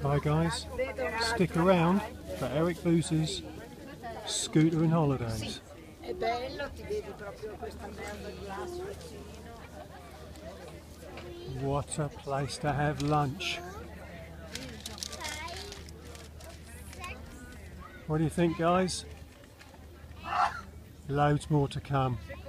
Hi guys, stick around for Eric Booz's Scooter and Holidays. È bello, ti vedi proprio questa merda glasso. What a place to have lunch. What do you think, guys? Loads more to come.